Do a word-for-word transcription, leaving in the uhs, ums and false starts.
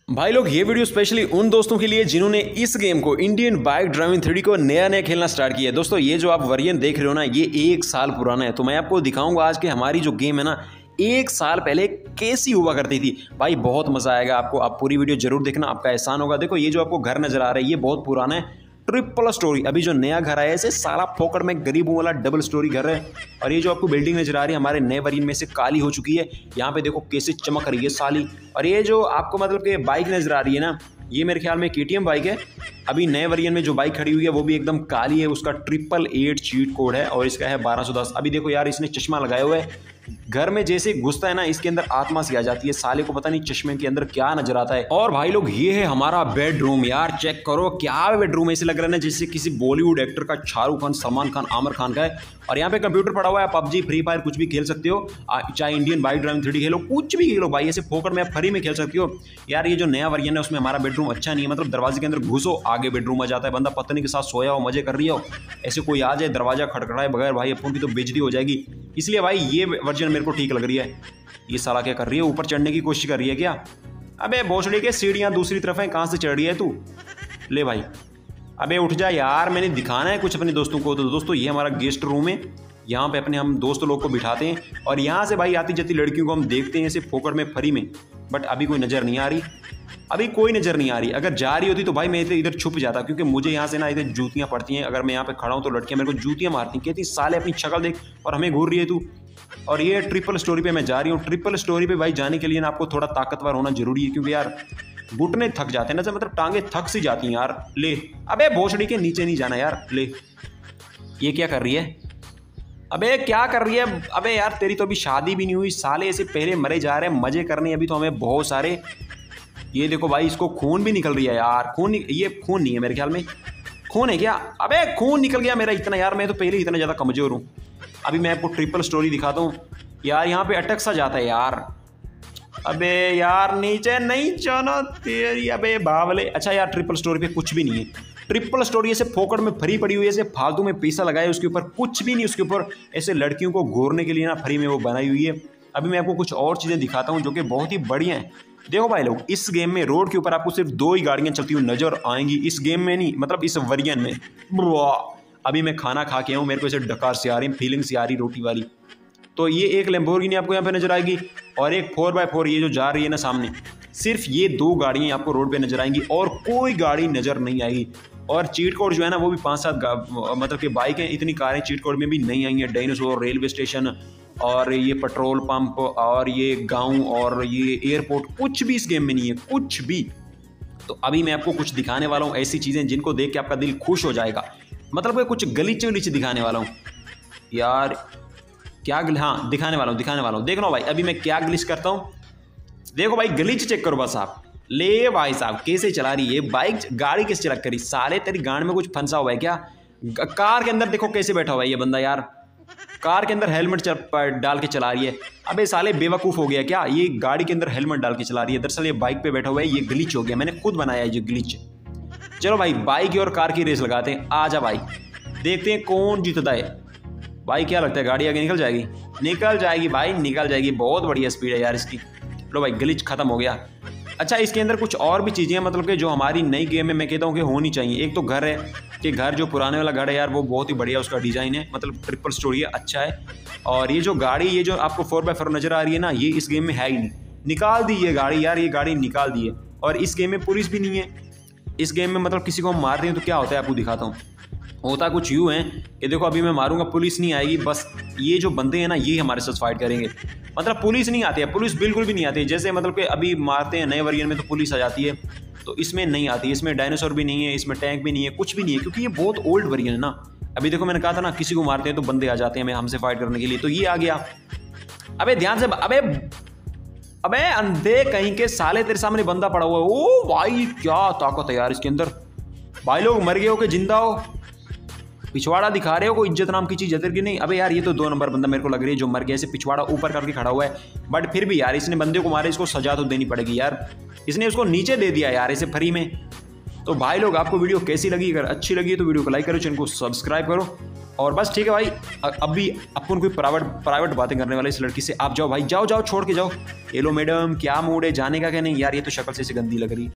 भाई लोग ये वीडियो स्पेशली उन दोस्तों के लिए जिन्होंने इस गेम को Indian bike driving three D को नया नया खेलना स्टार्ट किया है। दोस्तों ये जो आप वेरिएंट देख रहे हो ना, ये एक साल पुराना है। तो मैं आपको दिखाऊंगा आज कि हमारी जो गेम है ना, एक साल पहले कैसी हुआ करती थी। भाई बहुत मजा आएगा आपको, आप पूरी वीडियो जरूर देखना, आपका एहसान होगा। देखो ये जो आपको घर नजर आ रहा है ये बहुत पुराना है, ट्रिपल स्टोरी। अभी जो नया घर आया है इसे साला फोकट में गरीबों वाला डबल स्टोरी घर है। और ये जो आपको बिल्डिंग नजर आ रही है हमारे नए वेरिएंट में से काली हो चुकी है। यहाँ पे देखो कैसे चमक रही है साली। और ये जो आपको मतलब कि बाइक नजर आ रही है ना, ये मेरे ख्याल में केटीएम बाइक है। अभी नए वेरिएंट में जो बाइक खड़ी हुई है वो भी एकदम काली है, उसका ट्रिपल एट चीट कोड है और इसका है बारह सौ दस। अभी देखो यार इसने चश्मा लगाया हुआ है, घर में जैसे घुसता है ना इसके अंदर आत्मा सी आ जाती है। साले को पता नहीं चश्मे के अंदर क्या नजर आता है। और भाई लोग ये है हमारा बेडरूम। यार चेक करो क्या बेडरूम, ऐसे लग रहा है ना जैसे किसी बॉलीवुड एक्टर का, शाहरुख खान, सलमान खान, आमिर खान का है। और यहाँ पे कंप्यूटर पड़ा हुआ है, पबजी, फ्री फायर कुछ भी खेल सकते हो, चाहे Indian bike driving three D खेलो, कुछ भी खेलो भाई, ऐसे फोकट में आप फ्री में खेल सकते हो। यार ये जो नया वर्जन है उसमें हमारा बेडरूम अच्छा नहीं है, मतलब दरवाजे के अंदर घुसो आगे बेडरूम आ जाता है, बंदा पत्नी के साथ सोया हो, मजे कर रही हो, ऐसे कोई आ जाए दरवाजा खटखटाए बगैर, भाई अपन की तो बेइज्जती हो जाएगी। इसलिए भाई ये वर्जन मेरे को ठीक लग रही है। ये साला क्या कर रही है, ऊपर चढ़ने की कोशिश कर रही है क्या? अबे भोसड़ी के सीढ़ियां दूसरी तरफ है, कहां से चढ़ रही है तू? ले भाई अबे उठ जा यार, मैंने दिखाना है कुछ अपने दोस्तों को। तो दोस्तों ये हमारा गेस्ट रूम है, यहाँ पे अपने हम दोस्त लोग को बिठाते हैं और यहाँ से भाई आती जाती लड़कियों को हम देखते हैं ऐसे फोकट में फ्री में। बट अभी कोई नज़र नहीं आ रही, अभी कोई नज़र नहीं आ रही। अगर जा रही होती तो भाई मैं इधर इधर छुप जाता, क्योंकि मुझे यहाँ से ना इधर जूतियाँ पड़ती हैं। अगर मैं यहाँ पे खड़ा हूँ तो लड़कियाँ मेरे को जूतियाँ मारती हैं, कहती साले अपनी शक्ल देख और हमें घूर रही है तू। और ये ट्रिपल स्टोरी पे मैं जा रही हूँ। ट्रिपल स्टोरी पे भाई जाने के लिए ना आपको थोड़ा ताकतवर होना जरूरी है, क्योंकि यार घुटने थक जाते हैं ना, मतलब टांगे थक सी जाती हैं यार। ले अबे भोसड़ी के नीचे नहीं जाना यार। ले ये क्या कर रही है, अबे क्या कर रही है? अबे यार तेरी तो अभी शादी भी नहीं हुई, साले ऐसे पहले मरे जा रहे हैं, मजे करने अभी तो हमें बहुत सारे। ये देखो भाई इसको खून भी निकल रही है यार। खून ये खून नहीं है मेरे ख्याल में, खून है क्या? अबे खून निकल गया मेरा इतना यार, मैं तो पहले ही इतना ज़्यादा कमज़ोर हूँ। अभी मैं आपको ट्रिपल स्टोरी दिखाता हूँ यार, यहाँ पे अटक सा जाता है यार। अबे यार नीचे नहीं जाना तेरी, अबे बावले। अच्छा यार ट्रिपल स्टोरी पे कुछ भी नहीं है, ट्रिपल स्टोरी ऐसे फोकट में फ्री पड़ी हुई है, ऐसे फालतू में पैसा लगाए उसके ऊपर, कुछ भी नहीं उसके ऊपर, ऐसे लड़कियों को घूरने के लिए ना फ्री में वो बनाई हुई है। अभी मैं आपको कुछ और चीज़ें दिखाता हूँ जो कि बहुत ही बढ़िया हैं। देखो भाई लोग इस गेम में रोड के ऊपर आपको सिर्फ दो ही गाड़ियाँ चलती हुई नजर आएंगी, इस गेम में नहीं, मतलब इस वेरिएंट में। अभी मैं खाना खा के आऊँ, मेरे को ऐसे डकार से आ रही, फीलिंग से आ रही रोटी वाली। तो ये एक लैम्बोर्गिनी आपको यहाँ पे नजर आएगी और एक फोर बाय फोर ये जो जा रही है ना सामने, सिर्फ ये दो गाड़ियाँ आपको रोड पे नजर आएंगी और कोई गाड़ी नजर नहीं आएगी। और चीट कोड जो है ना वो भी पाँच सात मतलब कि बाइक हैं, इतनी कारें चीट कोड में भी नहीं आई हैं। डायनासोर, रेलवे स्टेशन और ये पेट्रोल पंप और ये गाँव और ये एयरपोर्ट, कुछ भी इस गेम में नहीं है, कुछ भी। तो अभी मैं आपको कुछ दिखाने वाला हूँ ऐसी चीज़ें जिनको देख के आपका दिल खुश हो जाएगा, मतलब कि कुछ गलीचे वलीचे दिखाने वाला हूँ यार। क्या हाँ दिखाने वाला हूँ दिखाने वाला हूँ देख लो भाई अभी मैं क्या ग्लिच करता हूँ। देखो भाई गलीच चेक करो बस आप। ले भाई साहब कैसे चला रही है बाइक, गाड़ी कैसे चला करी? साले तेरी गांड में कुछ फंसा हुआ है क्या? कार के अंदर देखो कैसे बैठा हुआ है ये बंदा यार, कार के अंदर हेलमेट डाल के चला रही है। अबे साले बेवकूफ़ हो गया क्या? ये गाड़ी के अंदर हेलमेट डाल के चला रही है, दरअसल ये बाइक पे बैठा हुआ है, ये ग्लिच हो गया, मैंने खुद बनाया है ये ग्लिच। चलो भाई बाइक और कार की रेस लगाते हैं, आ जा भाई देखते हैं कौन जीतता है। भाई क्या लगता है गाड़ी आगे निकल जाएगी? निकल जाएगी भाई निकल जाएगी, बहुत बढ़िया स्पीड है यार इसकी। लो भाई ग्लिच खत्म हो गया। अच्छा इसके अंदर कुछ और भी चीज़ें हैं, मतलब कि जो हमारी नई गेम में मैं कहता हूँ कि होनी चाहिए। एक तो घर है कि घर जो पुराने वाला घर है यार वो बहुत ही बढ़िया उसका डिज़ाइन है, मतलब ट्रिपल स्टोरी है, अच्छा है। और ये जो गाड़ी ये जो आपको फोर बाय फोर नज़र आ रही है ना, ये इस गेम में है ही नहीं, निकाल दी ये गाड़ी यार, ये गाड़ी निकाल दी है। और इस गेम में पुलिस भी नहीं है। इस गेम में मतलब किसी को हम मारते हैं तो क्या होता है आपको दिखाता हूँ। होता कुछ यूँ है कि देखो अभी मैं मारूंगा पुलिस नहीं आएगी, बस ये जो बंदे हैं ना ये हमारे साथ फाइट करेंगे। मतलब पुलिस नहीं आती है, पुलिस बिल्कुल भी नहीं आती है। जैसे मतलब कि अभी मारते हैं नए वेरिएंट में तो पुलिस आ जाती है, तो इसमें नहीं आती है। इसमें डायनासोर भी नहीं है, इसमें टैंक भी नहीं है, कुछ भी नहीं है, क्योंकि ये बहुत ओल्ड वेरिएंट है ना। अभी देखो मैंने कहा था ना किसी को मारते हैं तो बंदे आ जाते हैं हमें हमसे फाइट करने के लिए, तो ये आ गया। अबे ध्यान से, अबे अबे अंधे कहीं के साले, तेरे सामने बंदा पड़ा हुआ है। ओ भाई क्या ताकत है यार इसके अंदर। भाई लोग मर गए हो कि जिंदा हो? पिछवाड़ा दिखा रहे हो, कोई इज्जत नाम की चीज़ है कि नहीं? अबे यार ये तो दो नंबर बंदा मेरे को लग रही है जो मर गया, ऐसे पिछवाड़ा ऊपर करके खड़ा हुआ है। बट फिर भी यार इसने बंदे को मारे, इसको सजा तो देनी पड़ेगी यार, इसने उसको नीचे दे दिया यार ऐसे फ्री में। तो भाई लोग आपको वीडियो कैसी लगी? अगर अच्छी लगी तो वीडियो को लाइक करो, चैनल को सब्सक्राइब करो और बस ठीक है भाई, अभी अपन कोई प्राइवेट प्राइवेट बातें करने वाले इस लड़की से। आप जाओ भाई, जाओ जाओ, छोड़ के जाओ। हेलो मैडम, क्या मूड है, जाने का क्या? नहीं यार, ये तो शक्ल से गंदी लग रही।